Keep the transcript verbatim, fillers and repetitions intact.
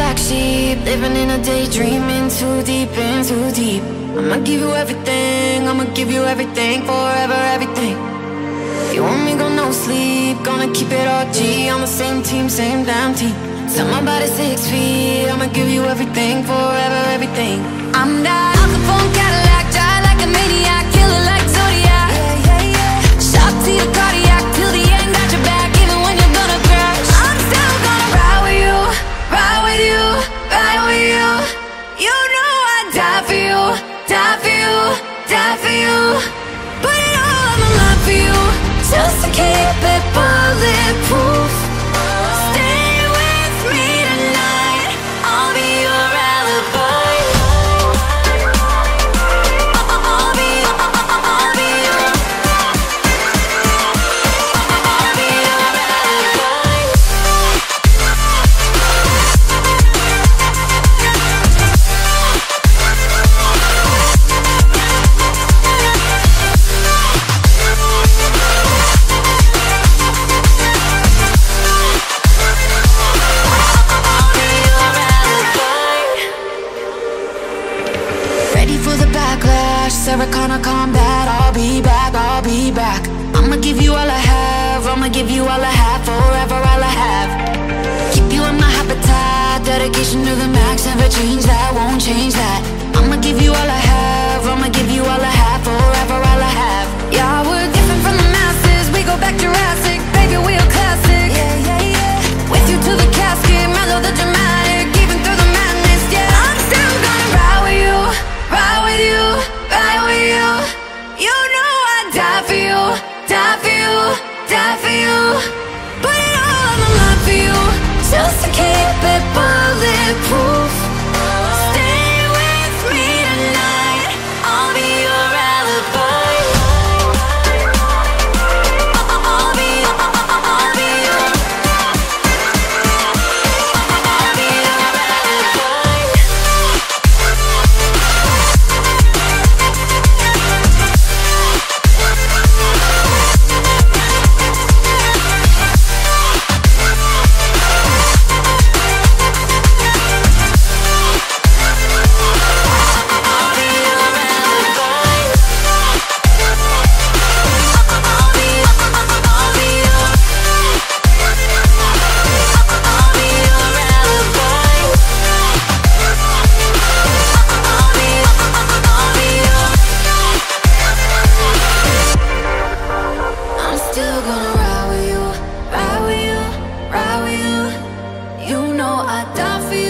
black sheep, living in a daydream, in too deep, in too deep. I'ma give you everything, I'ma give you everything, forever everything. You want me, go no sleep, gonna keep it all G, on the same team, same damn team. Set my body six feet, I'ma give you everything, forever everything. I'm that Al Capone Cadillac, drive like a maniac, killer like Zodiac. Yeah, yeah, yeah. Shock to your cardiac, till the end, got your back, even when you're gonna crash. I'm still gonna ride with you, ride with you, ride with you. You know I'd die for you, die for you, die for you. Put it all on the line for you, just to keep it bulletproof. Stay with me tonight, I'll be your alibi. I'll be, I'll be your, I'll be your alibi. Ready for the backlash, Sarah Connor combat. I'll be back, I'll be back. I'ma give you all I have, I'ma give you all I have, forever all I have. Keep you in my habitat, dedication to the max, never change that, won't change that. I'ma give you all I have, I'ma give you all I have, forever all I have. Yeah, we're different from the masses, we go back Jurassic, baby, we a classic. Yeah, yeah, yeah. With you to the casket, mellow the dramatic, even through the madness, yeah. I'm still gonna ride with you, ride with you, ride with you. You know I'd die for you, die for you, die for you. Put it all on the line for you, just to keep it bulletproof. Stay with me tonight, I'll be your alibi. I'll be, I'll be your, I'll be your alibi. I'm still gonna ride with you, ride with you, ride with you. You know I'd die for you.